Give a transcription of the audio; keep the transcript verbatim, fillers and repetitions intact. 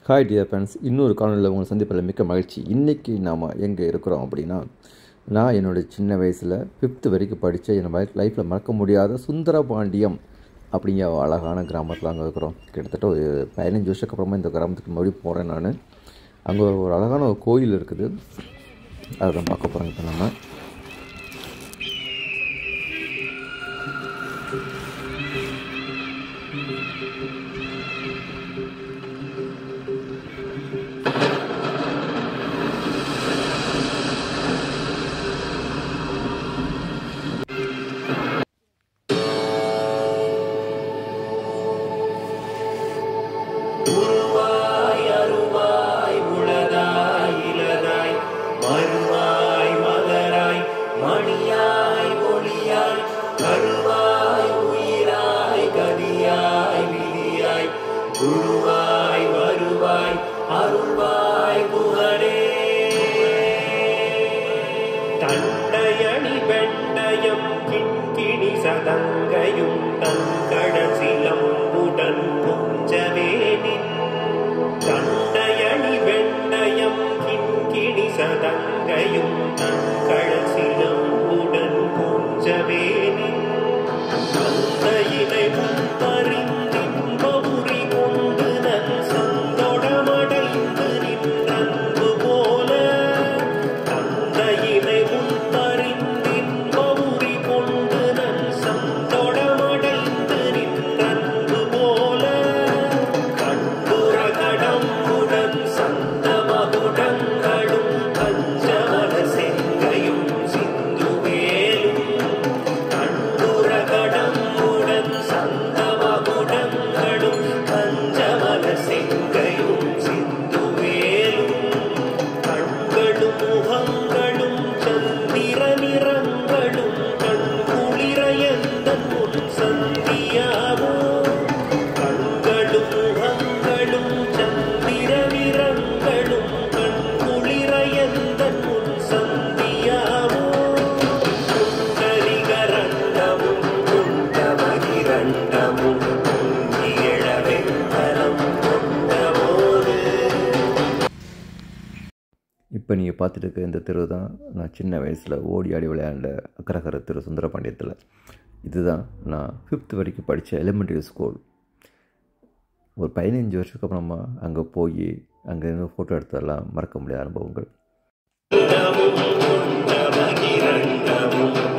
Hi dear friends, இன்னொரு காணொலியில் உங்களை சந்திப்பில் மிக்க மகிழ்ச்சி. இன்றைக்கி நாம் எங்கே இருக்கிறோம் அப்படின்னா, நான் என்னுடைய சின்ன வயசில் ஃபிஃப்த்து வரைக்கும் படித்த என் லைஃப்பில் மறக்க முடியாத சுந்தரபாண்டியம் அப்படிங்கிற அழகான கிராமத்தில் அங்கே இருக்கிறோம். கிட்டத்தட்ட ஒரு பதினஞ்சு வருஷத்துக்கு அப்புறமா இந்த கிராமத்துக்கு மறுபடியும் போகிறேன் நான். அங்கே ஒரு அழகான ஒரு கோயில் இருக்குது, அதை தான் பார்க்க போகிறோங்க இப்போ நம்ம. உருவாய் அருவாய் உளதாய் இளதாய் மறுவாய் மலராய் மணியாய் ஒளியாய் கருவாய் உயிராய் கதியாய் விதியாய் குருவாய் வருவாய் அருள்வாய் புகழே. தண்டையணி வெண்டயம் கிண்கிணி சதங்கையும் தங்கடல் சிலம்புடன் கொஞ்சவே தண்டையணி வெண்டயம் கிண்கிணி சதங்கையும் தங்கடல் சிலம்புடன் கொஞ்சவே தந்தையினை முன்பறிந்தின்பமுறி கொண்டு நன் சந்தொடமடைந்து நின்றன்பு போல தந்தையினை முன்பறிந்தின்பமுறி கொண்டு நன் சந்தொடமடைந்து நின்றன்பு போல கண்புறகடம்புடன் சந்தமகுடங்களும் பஞ்சமல செங்கையும் சிந்துவேலும் கண்புறகடம்புடன் சந்தமகுடங்களும் பஞ்சமல செங்கையும் சிந்துவேலும் கண்களும் முகங்களும் சந்திர நிறங்களும் கண்குளிர எந்தன் முன் சந்தியாவோ கண்களும் முகங்களும் சந்திர நிறங்களும் கண்குளிர எந்தன் முன் சந்தியாவோ குண்டலிகரண்டமும் குண்டமகிரண்டமும் குங்கியழவெண்கலம் கொண்டவோடு. இப்போ நீங்கள் பார்த்துட்டு இருக்க இந்த தெரு தான் நான் சின்ன வயசில் ஓடி ஆடி விளையாண்ட அக்கரகர தெரு சுந்தரபாண்டியத்தில். இதுதான் நான் ஃபிஃப்த்து வரைக்கும் படித்த எலிமெண்ட்ரி ஸ்கூல். ஒரு பதினஞ்சு வருஷத்துக்கு அப்புறமா அங்கே போய் அங்கே இருந்து ஃபோட்டோ எடுத்ததெல்லாம் மறக்க முடியாத அனுபவங்கள். குண்டமகிரண்டமும்